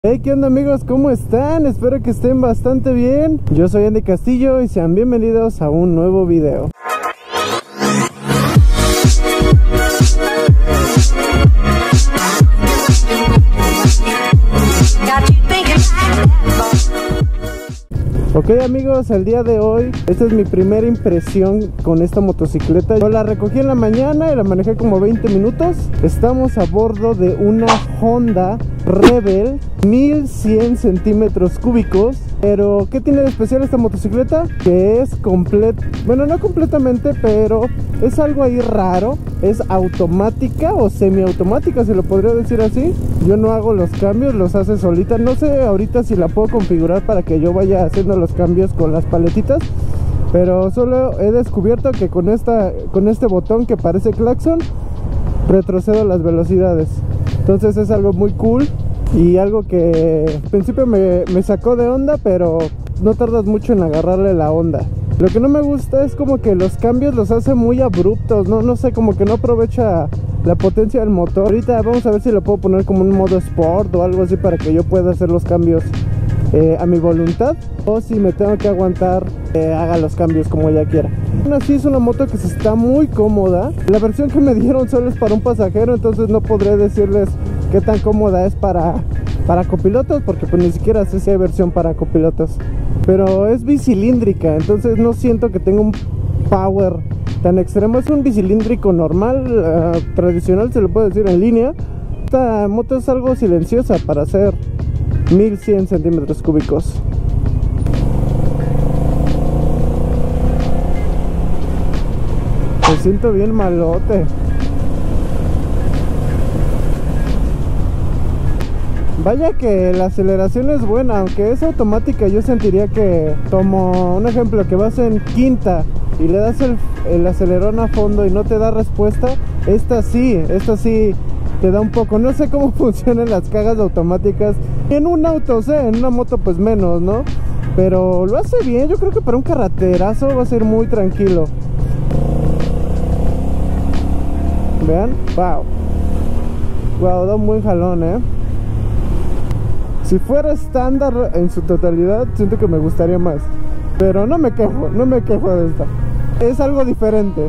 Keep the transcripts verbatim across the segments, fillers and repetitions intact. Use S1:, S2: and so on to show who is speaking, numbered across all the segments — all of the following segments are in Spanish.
S1: Hey, ¿qué onda amigos? ¿Cómo están? Espero que estén bastante bien. Yo soy Andy Castillo y sean bienvenidos a un nuevo video. Ok amigos, el día de hoy, esta es mi primera impresión con esta motocicleta. Yo la recogí en la mañana y la manejé como veinte minutos. Estamos a bordo de una Honda Rebel mil cien centímetros cúbicos. Pero ¿qué tiene de especial esta motocicleta? Que es completa, bueno, no completamente, pero es algo ahí raro. Es automática o semiautomática, se lo podría decir así. Yo no hago los cambios, los hace solita. No sé ahorita si la puedo configurar para que yo vaya haciendo los cambios con las paletitas, pero solo he descubierto que con esta con este botón que parece claxon retrocedo las velocidades. Entonces es algo muy cool y algo que al principio me, me sacó de onda, pero no tardas mucho en agarrarle la onda. Lo que no me gusta es como que los cambios los hace muy abruptos, no, no sé, como que no aprovecha la potencia del motor. Ahorita vamos a ver si lo puedo poner como un modo sport o algo así para que yo pueda hacer los cambios eh, a mi voluntad, o si me tengo que aguantar, eh, haga los cambios como ella quiera. Aún así es una moto que se está muy cómoda. La versión que me dieron solo es para un pasajero, entonces no podré decirles qué tan cómoda es para, para copilotos, porque pues ni siquiera sé si hay versión para copilotos. Pero es bicilíndrica, entonces no siento que tenga un power tan extremo. Es un bicilíndrico normal, uh, tradicional, se lo puede decir en línea. Esta moto es algo silenciosa para hacer mil cien centímetros cúbicos. Me siento bien malote. Vaya que la aceleración es buena, aunque es automática. Yo sentiría que, como un ejemplo, que vas en quinta y le das el, el acelerón a fondo y no te da respuesta, esta sí, esta sí te da un poco. No sé cómo funcionan las cajas automáticas en un auto, sé, en una moto pues menos, ¿no? Pero lo hace bien. Yo creo que para un carreterazo va a ser muy tranquilo. Vean, wow, wow, da un buen jalón, eh. Si fuera estándar en su totalidad, siento que me gustaría más. Pero no me quejo, no me quejo de esta. Es algo diferente.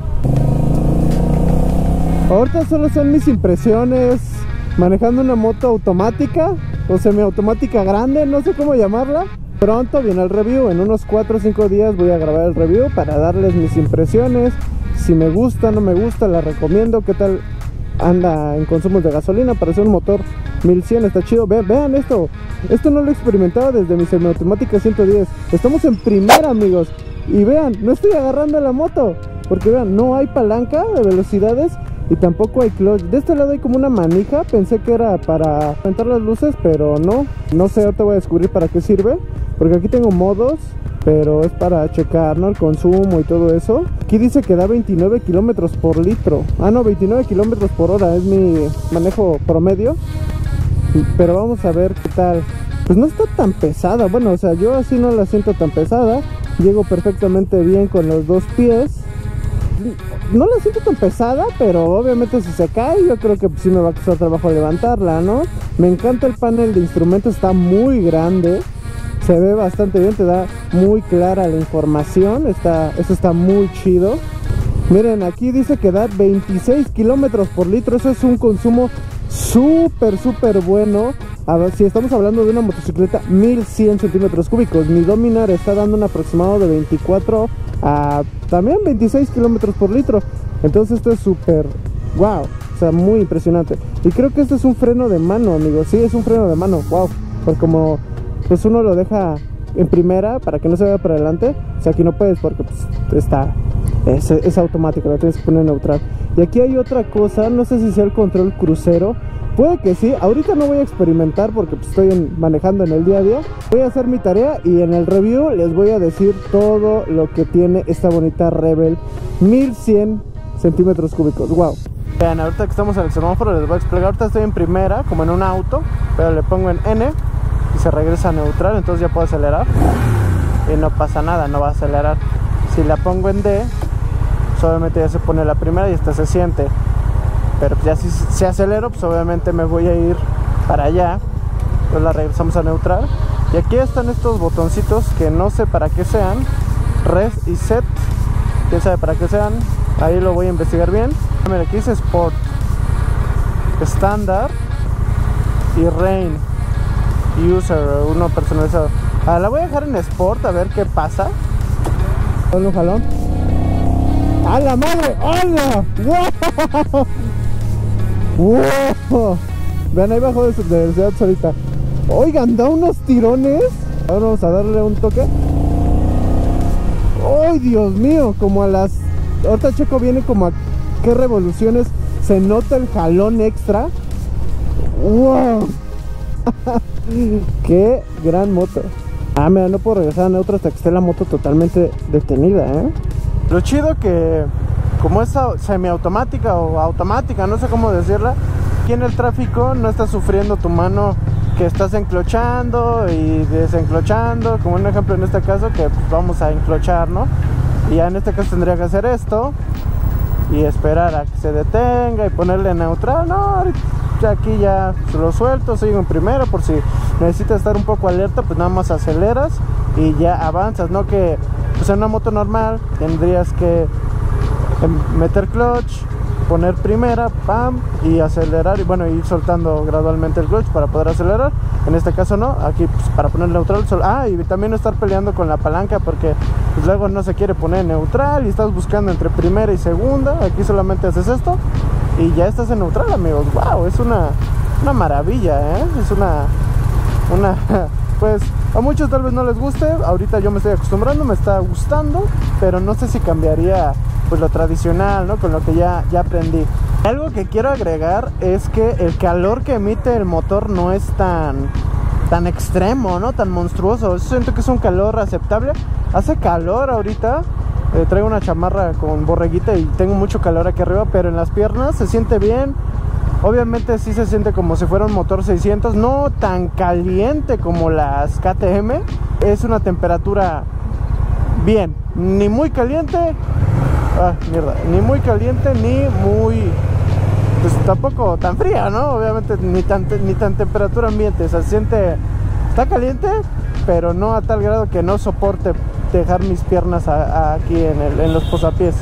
S1: Ahorita solo son mis impresiones manejando una moto automática o semiautomática grande, no sé cómo llamarla. Pronto viene el review, en unos cuatro o cinco días voy a grabar el review para darles mis impresiones. Si me gusta, no me gusta, la recomiendo. ¿Qué tal anda en consumos de gasolina? Para hacer un motor mil cien está chido. Vean, vean esto. Esto no lo he experimentado desde mi semiautomática ciento diez. Estamos en primera, amigos. Y vean, no estoy agarrando la moto, porque vean, no hay palanca de velocidades y tampoco hay clutch. De este lado hay como una manija. Pensé que era para aumentar las luces, pero no. No sé, ahorita voy a descubrir para qué sirve, porque aquí tengo modos, pero es para checar, ¿no?, el consumo y todo eso. Aquí dice que da veintinueve kilómetros por litro. Ah, no, veintinueve kilómetros por hora es mi manejo promedio. Pero vamos a ver qué tal. Pues no está tan pesada. Bueno, o sea, yo así no la siento tan pesada. Llego perfectamente bien con los dos pies. No la siento tan pesada, pero obviamente si se cae, yo creo que sí me va a costar trabajo levantarla, ¿no? Me encanta el panel de instrumentos, está muy grande. Se ve bastante bien, te da muy clara la información. Está, eso está muy chido. Miren, aquí dice que da veintiséis kilómetros por litro. Eso es un consumo súper, súper bueno. A ver, si estamos hablando de una motocicleta mil cien centímetros cúbicos, mi Dominar está dando un aproximado de veinticuatro a también veintiséis kilómetros por litro. Entonces esto es súper wow, o sea, muy impresionante. Y creo que este es un freno de mano, amigos. Sí, es un freno de mano, wow. Pues como pues uno lo deja en primera para que no se vaya para adelante. O sea, aquí no puedes porque pues está es, es automático, lo tienes que poner en neutral. Y aquí hay otra cosa, no sé si sea el control crucero. Puede que sí, ahorita no voy a experimentar porque pues, estoy en, manejando en el día a día. Voy a hacer mi tarea y en el review les voy a decir todo lo que tiene esta bonita Rebel mil cien centímetros cúbicos. Wow. Vean, ahorita que estamos en el semáforo les voy a explicar. Ahorita estoy en primera, como en un auto, pero le pongo en N y se regresa a neutral, entonces ya puedo acelerar y no pasa nada, no va a acelerar. Si la pongo en D, pues obviamente ya se pone la primera y esta se siente. Pero ya si, si acelero, pues obviamente me voy a ir para allá pues la regresamos a neutral. Y aquí están estos botoncitos que no sé para qué sean, res y set, quién sabe para qué sean, ahí lo voy a investigar bien. Mira, aquí dice Sport, estándar y Rain User, uno personalizado. Ah, la voy a dejar en Sport a ver qué pasa. Ponle un jalón. ¡A la madre! ¡Hola! ¡Wow! ¡Wow! Vean, ahí bajo de, de velocidad solita. Oigan, da unos tirones. Ahora vamos a darle un toque. ¡Ay, Dios mío! Como a las... Ahorita checo viene como a qué revoluciones se nota el jalón extra. ¡Wow! ¡Qué gran moto! Ah, mira, no puedo regresar a neutro hasta que esté la moto totalmente detenida, ¿eh? Lo chido que, como es semiautomática o automática, no sé cómo decirla, aquí en el tráfico no estás sufriendo tu mano que estás enclochando y desenclochando, como un ejemplo en este caso que pues, vamos a enclochar, ¿no? Y ya en este caso tendría que hacer esto y esperar a que se detenga y ponerle neutral. No, aquí ya lo suelto, sigo en primera por si necesitas estar un poco alerta, pues nada más aceleras y ya avanzas, no que pues en una moto normal tendrías que meter clutch, poner primera, pam, y acelerar y bueno, ir soltando gradualmente el clutch para poder acelerar. En este caso no, aquí pues, para poner neutral, sol ah, y también no estar peleando con la palanca porque pues, luego no se quiere poner neutral y estás buscando entre primera y segunda. Aquí solamente haces esto y ya estás en neutral, amigos. Wow, es una, una maravilla, ¿eh? Es una, una, pues a muchos tal vez no les guste. Ahorita yo me estoy acostumbrando, me está gustando, pero no sé si cambiaría pues lo tradicional, ¿no? Con lo que ya, ya aprendí. Algo que quiero agregar es que el calor que emite el motor no es tan, tan extremo, ¿no? Tan monstruoso. Siento que es un calor aceptable. Hace calor ahorita. Eh, traigo una chamarra con borreguita y tengo mucho calor aquí arriba, pero en las piernas se siente bien. Obviamente sí se siente como si fuera un motor seiscientos, no tan caliente como las K T M. Es una temperatura bien, ni muy caliente, ah, mierda, ni muy caliente ni muy, pues tampoco tan fría, ¿no? Obviamente ni tan, ni tan temperatura ambiente, o sea, se siente, está caliente, pero no a tal grado que no soporte dejar mis piernas a, a aquí en, el, en los posapiés.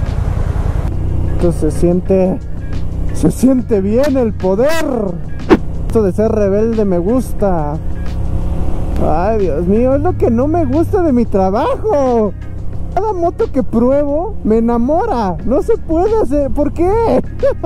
S1: Entonces se siente, se siente bien el poder. Esto de ser rebelde me gusta. Ay, Dios mío, es lo que no me gusta de mi trabajo. Cada moto que pruebo me enamora. No se puede hacer, ¿por qué?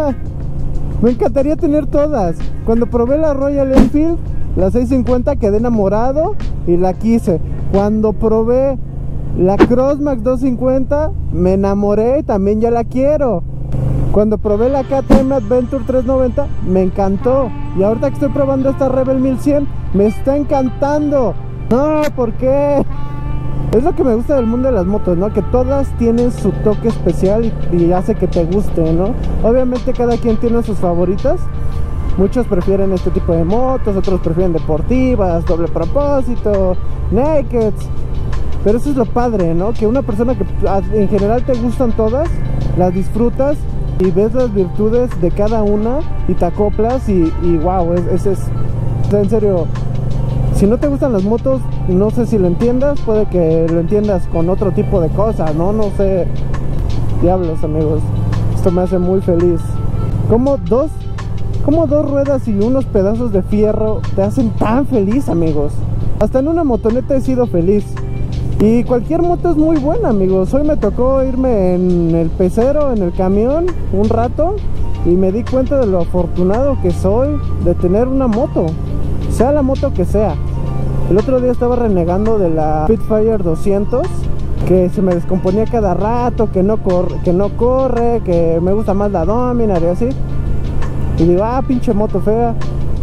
S1: Me encantaría tener todas. Cuando probé la Royal Enfield, la seiscientos cincuenta, quedé enamorado y la quise. Cuando probé la Crossmax doscientos cincuenta, me enamoré y también ya la quiero. Cuando probé la K T M Adventure trescientos noventa, me encantó. Y ahorita que estoy probando esta Rebel mil cien, me está encantando. No, ¿por qué? Es lo que me gusta del mundo de las motos, ¿no? Que todas tienen su toque especial y, y hace que te guste, ¿no? Obviamente cada quien tiene sus favoritas. Muchos prefieren este tipo de motos, otros prefieren deportivas, doble propósito, nakeds. Pero eso es lo padre, ¿no? Que una persona que en general te gustan todas, las disfrutas y ves las virtudes de cada una y te acoplas y, y wow, es, es, es en serio. Si no te gustan las motos, no sé si lo entiendas, puede que lo entiendas con otro tipo de cosas, ¿no? No sé, diablos, amigos, esto me hace muy feliz. Como dos, como dos ruedas y unos pedazos de fierro te hacen tan feliz, amigos. Hasta en una motoneta he sido feliz. Y cualquier moto es muy buena, amigos. Hoy me tocó irme en el pecero, en el camión, un rato, y me di cuenta de lo afortunado que soy de tener una moto, sea la moto que sea. El otro día estaba renegando de la Spitfire doscientos, que se me descomponía cada rato, que no corre, que no corre, que me gusta más la Dominar y así. Y digo, ah, pinche moto fea.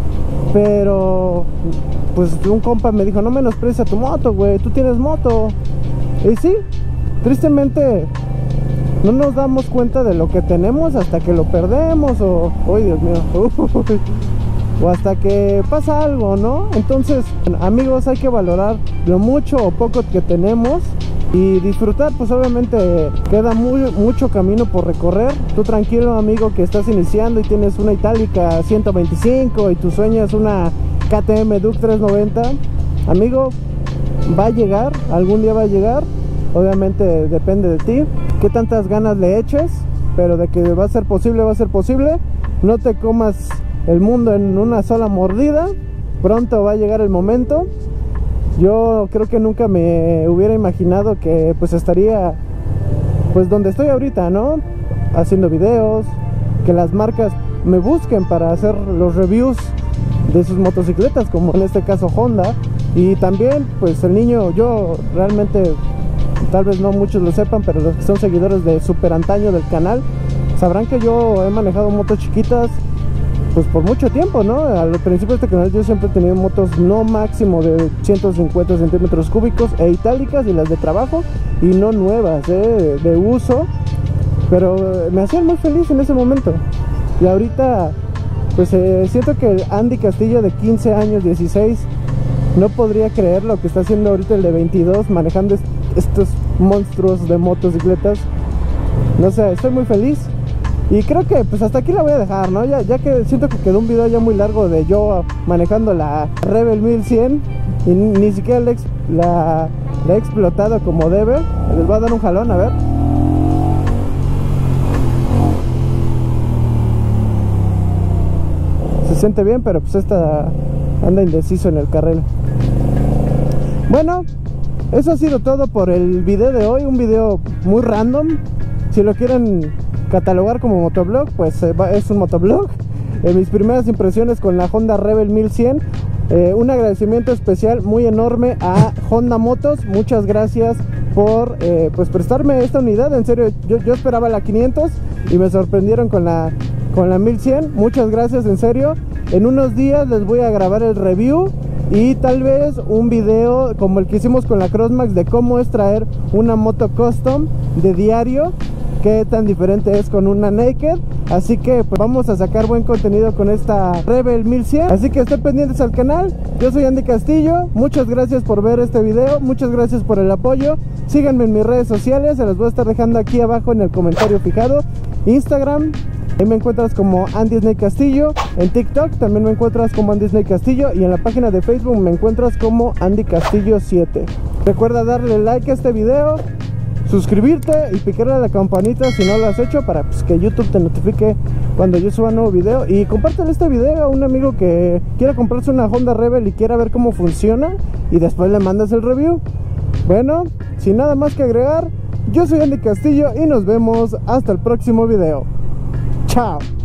S1: Pero pues un compa me dijo, no menosprecia tu moto, güey, tú tienes moto. Y sí, tristemente no nos damos cuenta de lo que tenemos hasta que lo perdemos o, ¡ay, Dios mío! O hasta que pasa algo, ¿no? Entonces, amigos, hay que valorar lo mucho o poco que tenemos y disfrutar. Pues obviamente queda muy, mucho camino por recorrer. Tú tranquilo, amigo, que estás iniciando y tienes una Itálica ciento veinticinco y tu sueño es una K T M Duke trescientos noventa. Amigo, va a llegar, algún día va a llegar. Obviamente depende de ti, qué tantas ganas le eches, pero de que va a ser posible, va a ser posible. No te comas el mundo en una sola mordida, pronto va a llegar el momento. Yo creo que nunca me hubiera imaginado que pues estaría pues donde estoy ahorita, ¿no? Haciendo videos, que las marcas me busquen para hacer los reviews de sus motocicletas, como en este caso Honda. Y también pues el niño, yo realmente, tal vez no muchos lo sepan, pero los que son seguidores de Super Antaño del canal sabrán que yo he manejado motos chiquitas pues por mucho tiempo, ¿no? Al principio de este canal yo siempre he tenido motos no máximo de ciento cincuenta centímetros cúbicos e itálicas, y las de trabajo, y no nuevas, ¿eh? De uso, pero me hacían muy feliz en ese momento. Y ahorita pues eh, siento que Andy Castillo de quince años, dieciséis, no podría creer lo que está haciendo ahorita el de veintidós, manejando est estos monstruos de motocicletas. No sé, estoy muy feliz. Y creo que pues hasta aquí la voy a dejar, ¿no? Ya, ya que siento que quedó un video ya muy largo de yo manejando la Rebel mil cien, y ni siquiera la, la, la he explotado como debe. Les voy a dar un jalón, a ver. Se siente bien, pero pues esta anda indeciso en el carril. Bueno, eso ha sido todo por el video de hoy. Un video muy random. Si lo quieren catalogar como motoblog, pues eh, es un motoblog. Eh, mis primeras impresiones con la Honda Rebel mil cien. Eh, un agradecimiento especial muy enorme a Honda Motos. Muchas gracias por eh, pues prestarme esta unidad. En serio, yo, yo esperaba la quinientos y me sorprendieron con la, con la mil cien. Muchas gracias, en serio. En unos días les voy a grabar el review y tal vez un video como el que hicimos con la Crossmax de cómo es traer una moto custom de diario, qué tan diferente es con una naked. Así que pues vamos a sacar buen contenido con esta Rebel mil cien, así que estén pendientes al canal. Yo soy Andy Castillo, muchas gracias por ver este video, muchas gracias por el apoyo. Síganme en mis redes sociales, se los voy a estar dejando aquí abajo en el comentario fijado. Instagram, ahí me encuentras como Andy Snake Castillo. En TikTok también me encuentras como Andy Snake Castillo, y en la página de Facebook me encuentras como Andy Castillo siete. Recuerda darle like a este video, suscribirte y picarle a la campanita si no lo has hecho, para pues, que YouTube te notifique cuando yo suba un nuevo video. Y compártelo este video a un amigo que quiera comprarse una Honda Rebel y quiera ver cómo funciona, y después le mandas el review. Bueno, sin nada más que agregar, yo soy Andy Castillo y nos vemos hasta el próximo video. Chao.